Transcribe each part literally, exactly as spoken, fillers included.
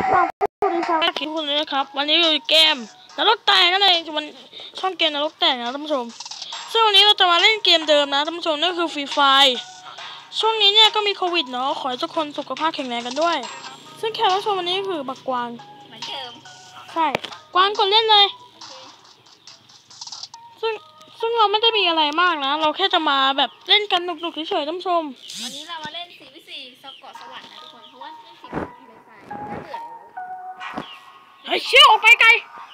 สวัสดีครับทุกคนเลยนะครับวันนี้อยู่เกมนรกแตกนั่นเองวันช่องเกมนรกแตกนะท่านผู้ชมซึ่งวันนี้เราจะมาเล่นเกมเดิมนะท่านผู้ชมนั่นคือฟรีไฟร์ช่วงนี้เนี่ยก็มีโควิดเนาะขอให้ทุกคนสุขภาพแข็งแรงกันด้วยซึ่งแขกรับเชิญวันนี้คือบักกวางเหมือนเดิมใช่กวางกดเล่นเลยซึ่งซึ่งเราไม่ได้มีอะไรมากนะเราแค่จะมาแบบเล่นกันหนุกๆเฉยๆท่านผู้ชมวันนี้เรามาเล่นสี่วิสี่สกอตสวรรค์นะทุกคนเพราะว่าเล่นสี่วิสี่เลยใส่ถ้าเกิดเฮ้ยเชี่ยวออกไปไกล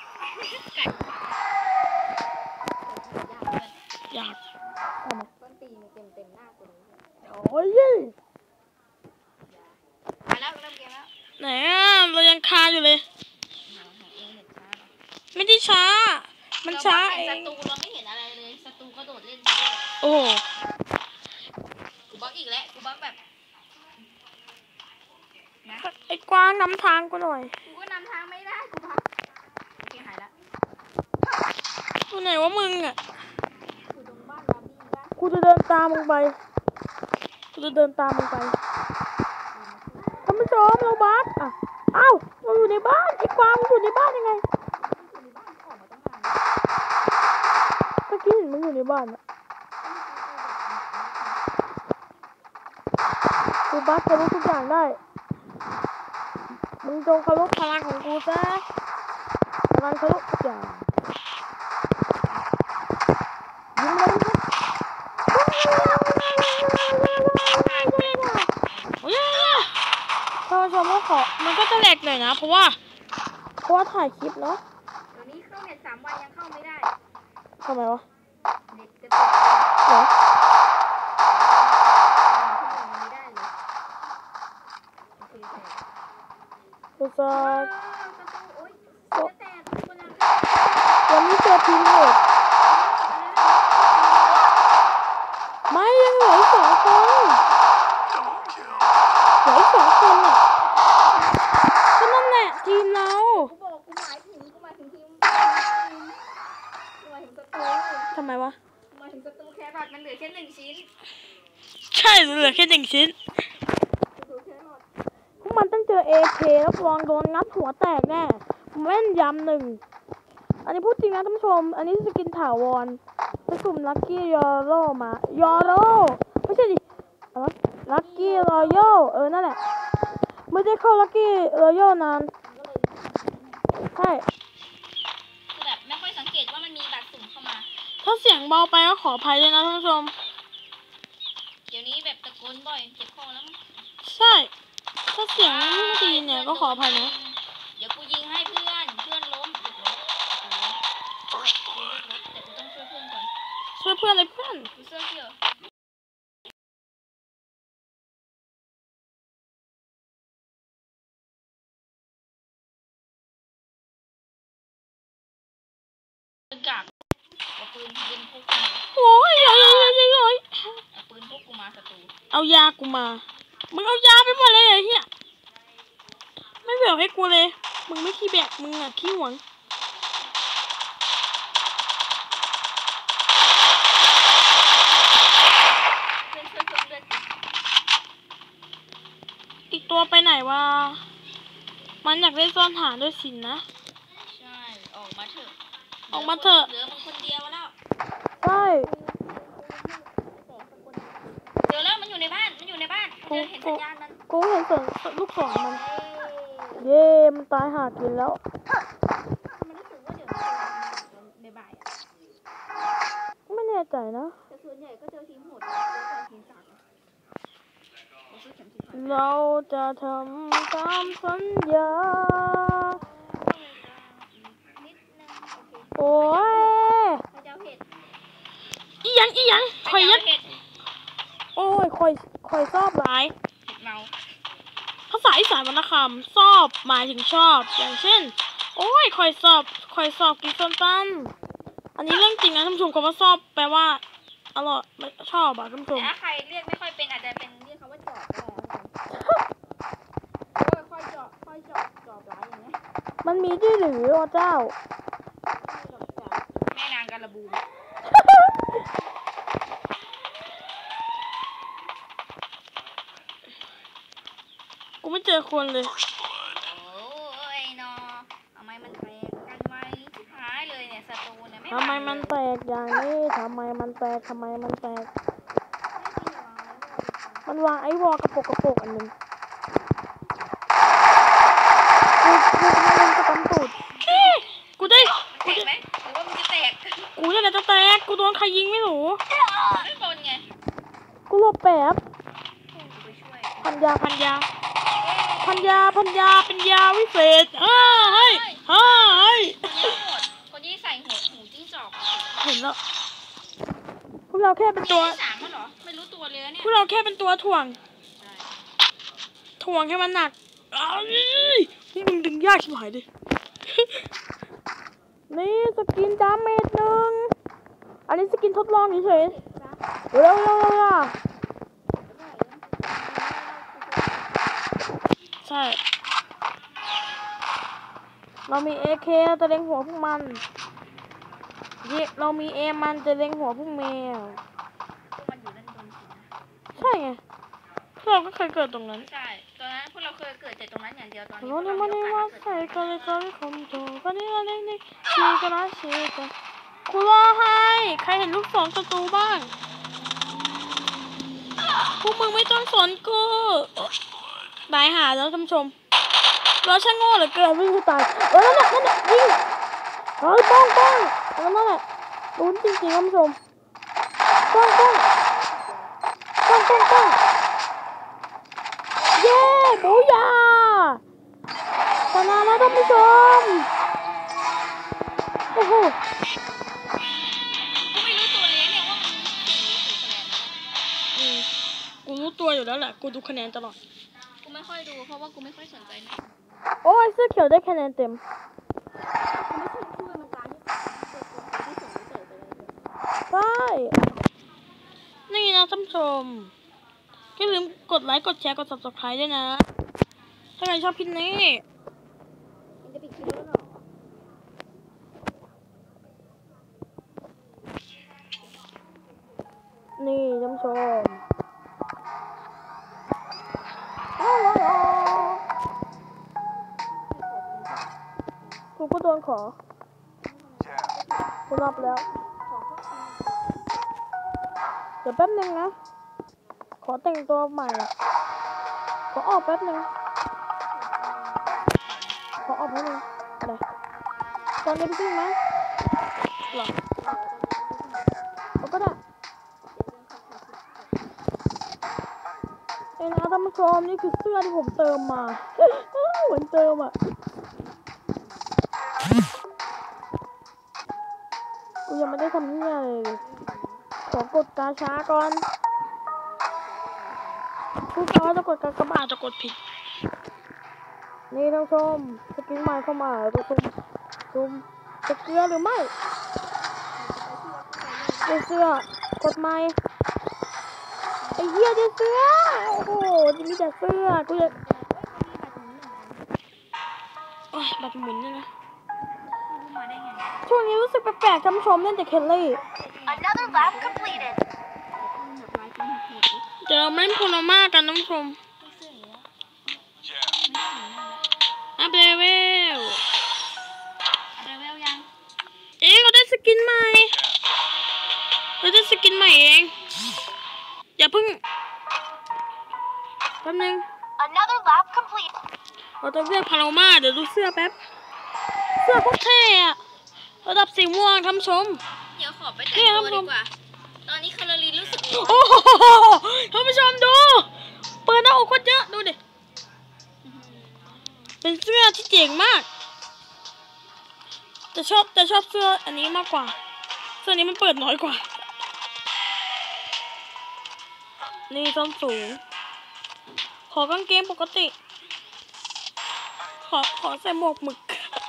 อยากต้นตีมีเต็มเต็มหน้ากูเลยโอ้ยมาแล้วเริ่มเกมแล้วไหนอ่ะเรายังคาอยู่เลยไม่ได้ช้ามันช้าเองศัตรูเราไม่เห็นอะไรเลยศัตรูก็โดดเล่นโอ้กูบักอีกแล้วกูบักแบบไอ้กวางนำทางกูหน่อยกูก็นำทางไม่ได้กูบักโอเคหายละตัวไหนวะมึงอ่ะกูตรงบ้านบาร์บี้บ้านกูจะเดินตามมึงไปกูจะเดินตามมึงไปท่านผู้ชมเราบัสอ่ะอ้าวเราอยู่ในบ้านไอ้กวางอยู่ในบ้านยังไงเมื่อกี้เห็นมึงอยู่ในบ้านอ่ะกูบัสจะรู้ทุกอย่างได้มึงจงเคารพพลังของกูซะพลังเคารพทุกอย่างยิงมันโอ้ยท่านผู้ชมก็ขอมันก็จะแหลกหน่อยนะเพราะว่าเพราะว่าถ่ายคลิปเนาะเดี๋ยวนี้เข้าเน็ตสามวันยังเข้าไม่ได้ทำไมวะเน็ตกระตุกเหรอกูจะวันนี้เจอทีมโหดไม่ยังเหลืออีกสองคนเหลืออีกสองคนอ่ะก็นั่นแหละทีมเรากูบอกกูหมายถึงกูหมายถึงทีมกูหมายถึงศัตรูทำไมวะกูหมายถึงศัตรูแค่บัตรมันเหลือแค่หนึ่งชิ้นใช่เหลือแค่หนึ่งชิ้นพวกมันต้องเจอ เอ เค แล้วลองโดนงัดหัวแตกแน่แม่นยำหนึ่งอันนี้พูดจริงนะท่านผู้ชมอันนี้สกินถาวรไปสุ่มลัคกี้ยอโร่มายอโร่ไม่ใช่ดิลัคกี้รอยัลเออนั่นแหละไม่ได้เข้าลัคกี้รอยัลนานใช่คือแบบไม่ค่อยสังเกตว่ามันมีบัตรสุ่มเข้ามาถ้าเสียงเบาไปก็ขออภัยด้วยนะท่านผู้ชมเดี๋ยวนี้แบบตะโกนบ่อยเจ็บคอแล้วมั้งใช่ถ้าเสียงไม่ดีเนี่ยก็ขออภัยนะเดี๋ยวกูยิงให้เพื่อนเพื่อนล้มแต่กูต้องช่วยเพื่อนก่อนช่วยเพื่อนเลยเพื่อนกูเสื้อเขียวกากเอาปืนยิงพวกกูมาโอ้ยเยอะเยอะเยอะเยอะเอาปืนพวกกูมาศัตรูเอายากูมามึงเอายาไปหมดเลยไอ้เหี้ยไม่แบ่งให้กูเลยมึงไม่ขี้แบกมึงอ่ะขี้หวงอีกตัวไปไหนวะมันอยากได้ซ่อนหาด้วยสินนะใช่ออกมาเถอะออกมาเถอะเหลือมึงคนเดียวแล้วใช่เดี๋ยวแล้วมันอยู่ในบ้านมันอยู่ในบ้านกูเห็นสัญญาณมันกูเห็นเสียงลูกศรมันเย่มันตายหากินแล้วมันรู้สึกว่าเดี๋ยวมันบ่ายๆอ่ะไม่แน่ใจนะแต่ส่วนใหญ่ก็เจอทีมโหดเจอทีมกากเราจะทำตามสัญญาโอ้ยอีหยังอีหยังคอยยัดโอ้ยคอยคอยชอบหลายภาษาอีสานวรรณคำชอบหมายถึงชอบอย่างเช่นโอ้ยคอยสอบคอยสอบกินส้มตำอันนี้เรื่องจริงนะท่านผู้ชมคำว่าชอบแปลว่าอร่อยชอบอ่ะท่านผู้ชมแต่ถ้าใครเรียกไม่ค่อยเป็นอาจจะเป็นเรียกคำว่าจอบก็ได้โอ้ยค่อยจอบค่อยจอบจอบหลายอย่างเงี้ยมันมีด้วยหรือว่าเจ้าแม่นางการบูมกูไม่เจอคนเลยโอ้ทำไมมันแตกอย่างนี้ทำไมมันแตกทำไมมันแตกมันวางไอ้วอลกระโปกกระโปกอันหนึ่งกูกูกำลังจะกำตูดกูได้แตกไหมหรือว่ามันจะแตกกูจะไหนจะแตกกูโดนใครยิงไม่รู้ไม่โดนไงกูหลบแป๊บไปช่วยพันยาพันยาพันยาพันยาเป็นยาวิเศษเฮ้ยเฮ้ยคนที่ใส่หัวหูจิ้งจอกเห็นแล้วพวกเราแค่เป็นตัวสามเหรอไม่รู้ตัวเลยเนี่ยพวกเราแค่เป็นตัวถ่วงถ่วงให้มันหนักอ้าวมึงดึงยากชิบหายดินี่สกินดาเมจหนึ่งอันนี้สกินทดลองเฉยๆเร็วเร็วเร็วใช่เรามี เอ เค จะเล็งหัวพวกมันเยเรามีเอมันจะเล็งหัวพวกแมวมันอยู่นั่นโดนสิใช่ไงเราก็เคยเกิดตรงนั้นใช่ตอนนั้นพวกเราเคยเกิดแต่ตรงนั้นอย่างเดียวตอนนี้โน้นมันนี่ว่าใส่ก็เลยก็เลยคอมโตก็นี่อะไรนี่ชีก็น่าเชื่อใจกูรอให้ใครเห็นลูกศรศัตรูบ้างพวกมึงไม่ต้องสนกูตายหาแล้วท่านผู้ชมเราช่างโง่เหลือเกินไม่รู้ตายเออนั่นแหละนั่นแหละยิงเฮ้ยป้องป้องนั่นแหละลุ้นจริงๆท่านผู้ชมป้องป้องป้องป้องป้องเย้บูยาชนะแล้วท่านผู้ชมโอ้โหกูไม่รู้ตัวเลยเนี่ยว่ามันสี่หรือสี่คะแนนนะอืมกูรู้ตัวอยู่แล้วแหละกูดูคะแนนตลอดกูไม่ค่อยดูเพราะว่ากูไม่ค่อยสนใจนะโอ้ยเสื้อเขียวได้คะแนนเต็มกูไม่เคยช่วยมันตายที่เกิดคนที่ส่งไม่เกิดไปเลยใช่นี่นะท่านผู้ชมอย่าลืมกดไลค์กดแชร์กด ซับสไครบ์ ด้วยนะถ้าใครชอบคลิปนี้มันจะปิดคลิปแล้วเหรอนี่ท่านผู้ชมอ้าวกูก็โดนขอกูรับแล้วเดี๋ยวแป๊บนึงนะขอแต่งตัวใหม่ขอออกแป๊บนึงขอออกแป๊บนึงอะไรตอนนี้พี่ไหมหรอเอาก็ได้เอ็นะท่านผู้ชมนี่คือเสื้อที่ผมเติมมาเหมือนเติมอ่ะกูยังไม่ได้ทำเหี้ยเลยขอกดกาช้าก่อนพูดเขาจะกดกากระบาดจะกดผิดนี่ท่านผู้ชมสกินใหม่เข้ามาตัวซุ่มซุ่มจะเกลือหรือไม่เดี๋ยวเสื้อกดไม้ไอ้เหี้ยเดี๋ยวเสื้อโอ้โหจะมีแต่เสื้อกูจะโอ้ยบัดหมุนเลยนะมาได้ไงช่วงนี้รู้สึกแปลกๆท่านผู้ชมเล่นแต่เคลลี่ Another lap completed. เดี๋ยวเราไม่เล่นโพลาม่ากันท่านผู้ชมอัพเลเวลเลเวลยังเอ๊ะเราได้สกินใหม่เราได้สกินใหม่เองอย่าเพิ่งแป๊บนึง Another lap complete. เราต้องเรียกพาราม่าเดี๋ยวดูเสื้อแป๊บเสื้อโคตรเท่อะระดับสีม่วงท่านผู้ชมเดี๋ยวขอไปแต่งตัวดีกว่าตอนนี้แคลอรี่รู้สึกโอ้โหท่านผู้ชมดูเปิดหน้าอกโคตรเยอะดูดิเป็นเสื้อที่เจ๋งมากแต่ชอบแต่ชอบเสื้ออันนี้มากกว่าเสื้อนี้มันเปิดน้อยกว่านี่ส้นสูงขอกางเกงปกติขอขอใส่หมวกหมึก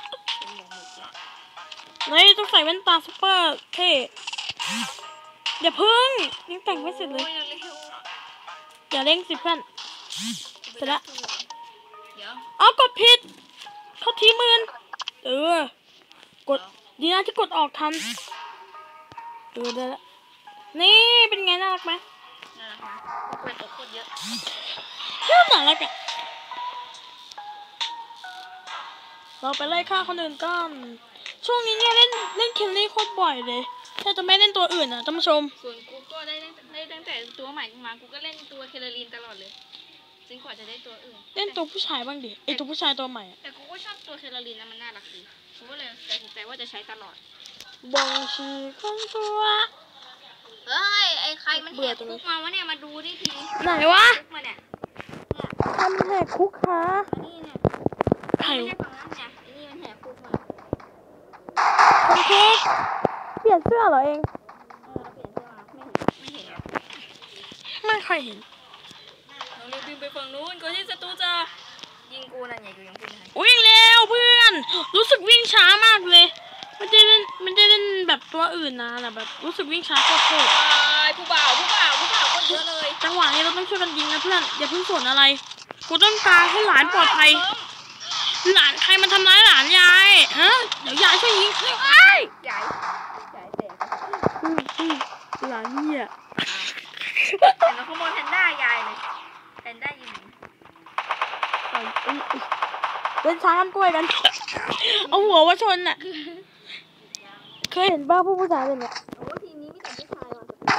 นี่ต้องใส่แว่นตาซุปเปอร์เท่อย่าพึ่งยังแต่งไม่เสร็จเลยอย่าเร่งสิเพื่อนเสร็จละเดี๋ยวเอากดผิดเขาทีมืนเออกดดีนะที่กดออกทันเออได้ละนี่เป็นไงน่ารักไหมน่ารักนะเปิดตัวโคตรเยอะเชื่อน่ารักอะเราไปไล่ฆ่าคนอื่นกันช่วงนี้เนี่ยเล่นเล่นเคลลี่โคตรบ่อยเลยแต่จะไม่เล่นตัวอื่นอ่ะท่านผู้ชมส่วนกูก็ได้ได้ตั้งแต่ตัวใหม่มากูก็เล่นตัวเคลลีนตลอดเลยจนกว่าจะได้ตัวอื่นเล่นตัวผู้ชายบ้างดิไอตัวผู้ชายตัวใหม่อะแต่กูก็ชอบตัวเคลลีนนะมันน่ารักดีกูก็เลยตัดสินใจว่าจะใช้ตลอดบองชีคนตัวเฮ้ยไอ้ใครมันแหกคุกมาวะเนี่ยมาดูดิทีไหนวะคุกมาเนี่ยทำแหกคุกคะนี่เนี่ยไข่ไม่ใช่ฝั่งนั้นเนี่ยไอ้นี่มันแหกคุกมาคนคุกเปลี่ยนเสื้อเหรอเองเออเปลี่ยนเสื้อมาไม่เห็นไม่เห็นหรอกไม่ค่อยเห็นเราเรียบบินไปฝั่งนู้นก่อนที่ศัตรูจะยิงกูนั่นไงกูยังพูดไม่ทันวิ่งเร็วเพื่อน รู้สึกวิ่งช้ามากเลยมันจะเล่นมันจะเล่นแบบตัวอื่นนะแต่แบบรู้สึกวิ่งช้าโคตรไอ้ผู้บ่าวผู้บ่าวผู้บ่าวคนเยอะเลยจังหวะนี้เราต้องช่วยกันยิงนะเพื่อนอย่าเพิ่งสนอะไรกูต้องการให้หลานปลอดภัยหลานใครมันทำร้ายหลานยายฮะเดี๋ยวยายช่วยยิงไอ้ยใหญ่ใหญ่แตกอืมอืมหลานเนี่ยแต่เราขโมยแพนด้ายายเลยแพนด้ายิงเอาเอาเอาเล่นช้างกล้วยกันเอาหัวมาชนน่ะเคยเห็นบ้าผู้ผู้ชายเลยเนี่ยโอ้ทีมนี้มีแต่ผู้ชายว่ะ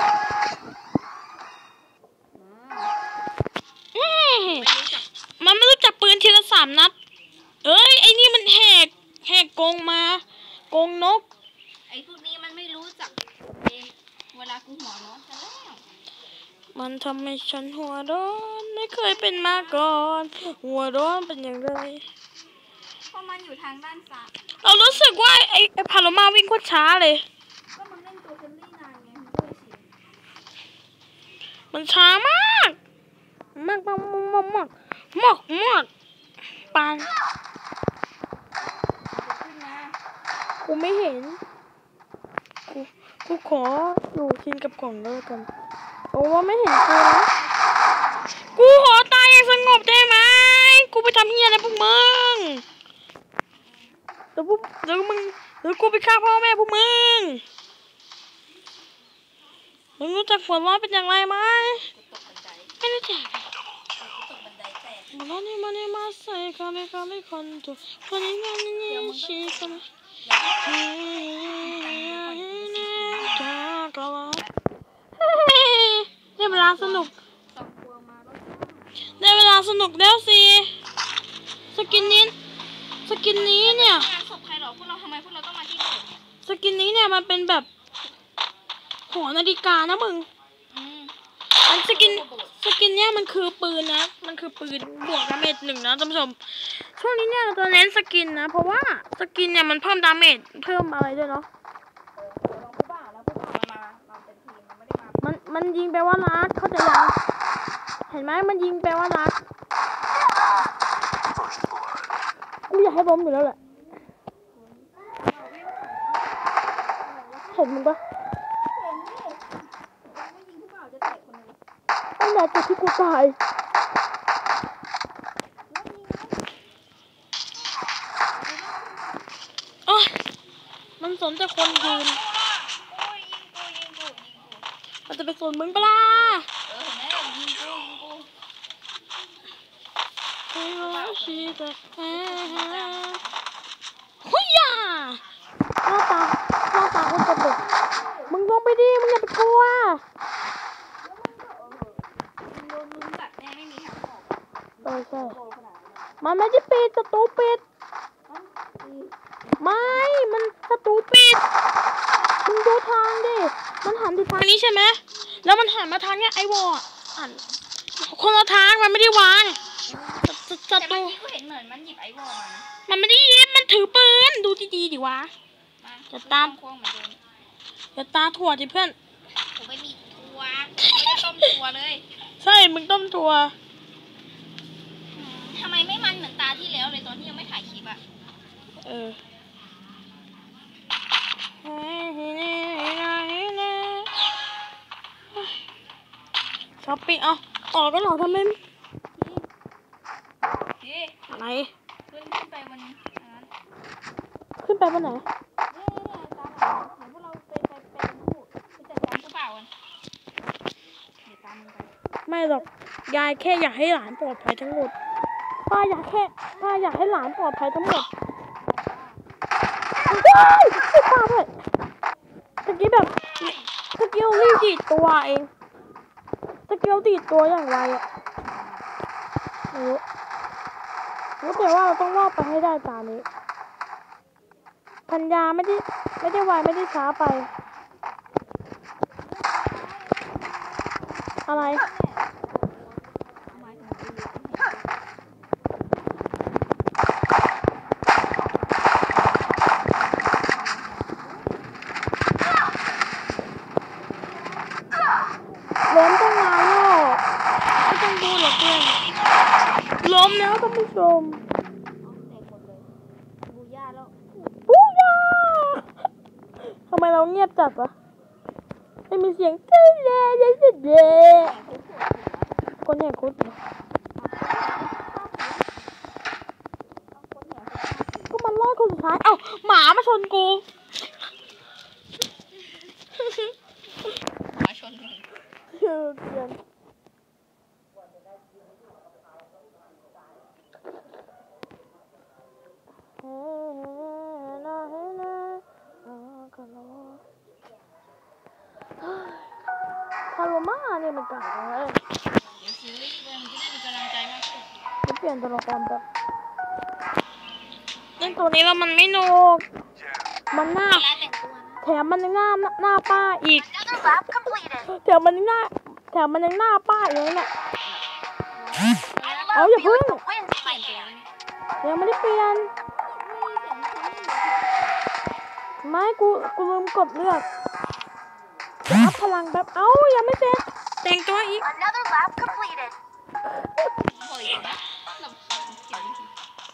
เอ๊ะมันไม่รู้จักปืนทีละสามนัดเอ้ยไอ้นี่มันแหกแหกกรงมากรงนกไอ้พวกนี้มันไม่รู้จักเองเวลากูหัวร้อนจะแล้วมันทำให้ฉันหัวร้อนไม่เคยเป็นมาก่อนหัวร้อนเป็นอย่างไรเพราะมันอยู่ทางด้านซ้ายเรารู้สึกว่าไอ้ไอ้พาโลมาวิ่งโคตรช้าเลยก็มันเล่นตัวเฟรนลี่นานไงมันก็เลยชินมันช้ามากมากมากมากมากมากมากปานจะขึ้นมากูไม่เห็นกูกูขออยู่กินกับกล่องแล้วกันโอ้ว่าไม่เห็นกูนะกูขอตายอย่างสงบได้ไหมกูไปทำเหี้ยอะไรพวกมึงเดี๋ยวพวกเดี๋ยวมึงเดี๋ยวกูไปฆ่าพ่อแม่พวกมึงมึงรู้จักหัวร้อนเป็นอย่างไรไหมกูตกบันไดไม่รู้จักกูตกบันไดแตกมาเนี่ยมาเนี่ยมาใส่คาเลคาเลคอนตัวคนนี้งานนี้ชีกันได้เวลาสนุกตกกลัวมาแล้วได้เวลาสนุกแล้วสิสกินนี้สกินนี้เนี่ยงานศพใครหรอพวกเราทำไมพวกเราต้องมาที่เดิมสกินนี้เนี่ยมันเป็นแบบหัวนาฬิกานะมึงอืมมันสกินสกินเนี่ยมันคือปืนนะมันคือปืนบวกดาเมจหนึ่งนะท่านผู้ชมช่วงนี้เนี่ยเราจะเน้นสกินนะเพราะว่าสกินเนี่ยมันเพิ่มดาเมจเพิ่มอะไรด้วยเนาะเออลองผู้บ่าวแล้วผู้บ่าวมันมามาเป็นทีมมันไม่ได้มามันมันยิงแปลว่ารักเข้าใจยังเห็นไหมมันยิงแปลว่ารักกูอยากให้ล้มอยู่แล้วแหละเห็นมึงปะเห็นดิไม่ยิงผู้บ่าวจะแตกคนนึงตั้งแต่จุดที่กูตายโอ้ยมันสนแต่คนยืนโอ้ยยิงกูยิงกูยิงกูมันจะไปสนมึงปะล่ะเออเห็นไหมยิงกูยิงกูเฮ้ยชีตะแฮ่หุยย่าหน้าตาหน้าตาคนกระเบิดมึงลงไปดิมึงอย่าไปกลัวยิงโดนมึงกัดแน่ไม่มีทางออกเออใช่โตขนาดนั้นมันไม่ได้ปิดศัตรูปิด ไม่ มันศัตรูปิด มึงดูทางดิ มันหันไปทางนี้ใช่ไหม แล้วมันหันมาทางเนี้ยไอ้วอลหันคนละทางมันไม่ได้วางศัแต่ตรูเมื่อกี้กูเห็นเหมือนมันหยิบไอวอลมานะมันไม่ได้ยิบมันถือปืน ดูดีๆดิวะมาจะตามควงเหมือนเดิมอย่าตาถั่วดิเพื่อนกูไม่มีตัวไม่ได้ต้มตัวเลยใช่ มึงต้มถั่วอืมทำไมไม่มันเหมือนตาที่แล้วเลยตอนที่ยังไม่ถ่ายคลิปอะเออช้อปปิ้งเอาต่อกันเหรอทำไมพี่อะไรขึ้นขึ้นไปมันอันนั้นขึ้นไปบนไหนเนี่ยเนี่ยตามหลังเดี๋ยวพวกเราไปไปไปเป็นผู้ไปจัดการผู้บ่าวกันเดี๋ยวตามมึงไปไม่หรอก ยายแค่อยากให้หลานปลอดภัยทั้งหมด ป้าอยากแค่ป้าอยากให้หลานปลอดภัยทั้งหมด ยว้ายไม่ตามเลยตะกี้แบบตะกี้เอารีบดีดตัวเองตะกี้เอาดีดตัวอย่างไรอะไม่รู้รู้แต่ว่าเราต้องรอดไปให้ได้ตานี้พันยาไม่ได้ไม่ได้ไวไม่ได้ช้าไปอะไรล้มตั้งนานแล้วไม่ต้องดูหรอกเพื่อนล้มแล้วท่านผู้ชมแตกหมดเลยบูย่าแล้วปูยาทำไมเราเงียบจัดวะไม่มีเสียงเจ๊เจ๊เจ๊เจ๊เจ๊คนแห่งคุดก็มันรอดคนสุดท้ายเอ้าหมามาชนกูหมาชนเออเกลียนเฮ้นะเฮ้นะอ่ากะโลคาโรมาเนี่ยมันกัดเลยเดี๋ยวซื้อเพื่อนจะได้มีกำลังใจมากขึ้นจะเปลี่ยนตัวละครแบบเล่นตัวนี้แล้วมันไม่หนุกมันหน้าร้านแต่งตัวนะแถมมันยังหน้าหน้าป้าอีก Another lap completed. แถมมันยังหน้าแถมมันยังหน้าป้าอีกนะเนี่ย I เอา love อย่าพึ่ง feeling the wind เปลี่ยน behind ตัว you. ยังไม่ได้เปลี่ยนไม่กูกูลืมกดเลือกจะอัพพลังแบบเอ้ายังไม่เสร็จแต่งตัวอีก Another lap completed. โอ้ยนะเราเขียนที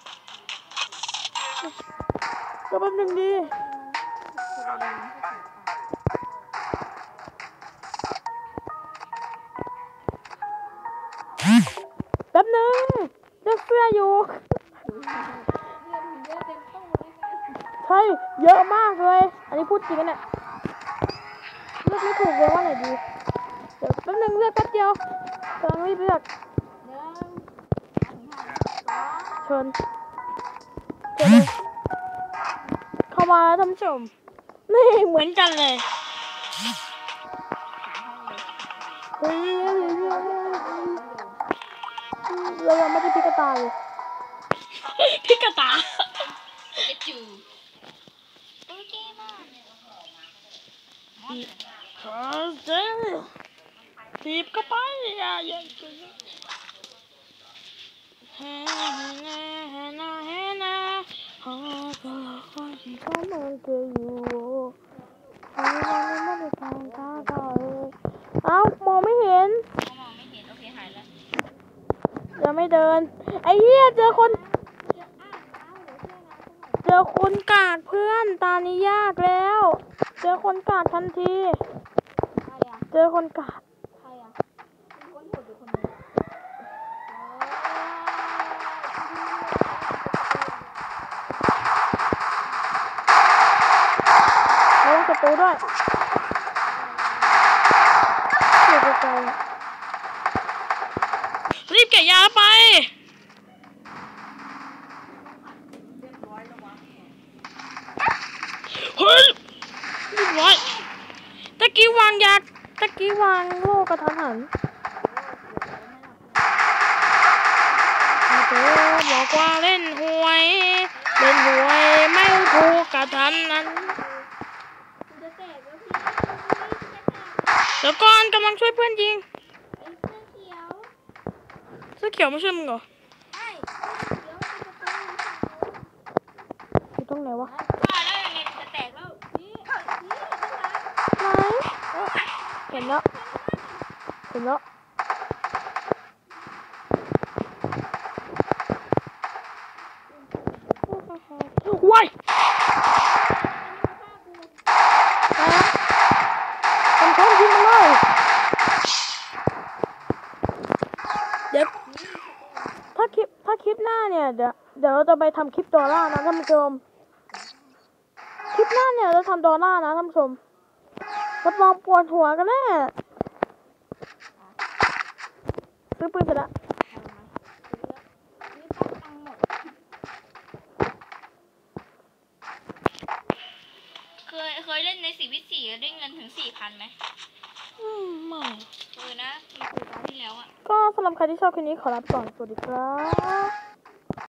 เดี๋ยวแป๊บนึงดีแป๊บนึงเลือกเสื้ออยู่ใช่เยอะมากเลยอันนี้พูดจริงกันเนี่ยเลือกไม่ถูกเลยว่าไหนดีเดี๋ยวแป๊บนึงเลือกแป๊บเดียวกำลังรีบเลือกเชิญเชิญเลยเข้ามาแล้วท่านผู้ชมนี่เหมือนกันเลยเฮ้ยเรายังไม่ได้พิกตาเลยพิกตาเจ็ดจูโอเคมากขอเจ้ทีบเข้าไปอย่าอย่าเฮ้นะเฮ้นะเฮ้นะฮะก็คอยที่เขาเมื่อเธออยู่เฮ้ยไม่ได้ทางตาต่อเลยเอ้ามองไม่เห็นมองไม่เห็นโอเคหายแล้วยังไม่เดินไอ้เหี้ยเจอคนเจอคนกากเพื่อนตานี้ยากแล้วเจอคนกากทันทีใครอ่ะเจอคนกากใครอ่ะมีคนโหดอยู่คนนึงระวังศัตรูด้วยเดี๋ยวจะไปรีบแกะยาไปเฮ้ยเรียบร้อยตะกี้วางยาตะกี้วางโล่กระทันหันเธอบอกว่าเล่นหวยเล่นหวยไม่ถูกกระทันนั้นคุณจะแตกแล้วพี่เดี๋ยวก่อนกำลังช่วยเพื่อนยิงไอ้เสื้อเขียวเสื้อเขียวไม่ช่วยมึงเหรอใช่เดี๋ยวมันจะต้องอยู่ตรงไหนวะว่าแล้วยังไงจะแตกแล้วนี่นี่ข้างหลังไหนเห็นแล้วเห็นแล้วว้ายทำท้องยิงมาเลยเดี๋ยวถ้าคลิปถ้าคลิปหน้าเนี่ยเดี๋ยวเดี๋ยวเราจะไปทำคลิปดอลลาร์นะท่านผู้ชมคลิปหน้าเนี่ยเราทำดอลลาร์นะท่านผู้ชมรับรองปวดหัวกันแน่ซื้อปืนเสร็จแล้วนี่ต้องตังหมดเคยเล่นในสี่วิสี่ได้เงินถึงสี่พันไหมอืมไม่เออนะมีครูตอนที่แล้วอะก็สำหรับใครที่ชอบคลิปนี้ขอลาไปก่อน สวัสดีครับ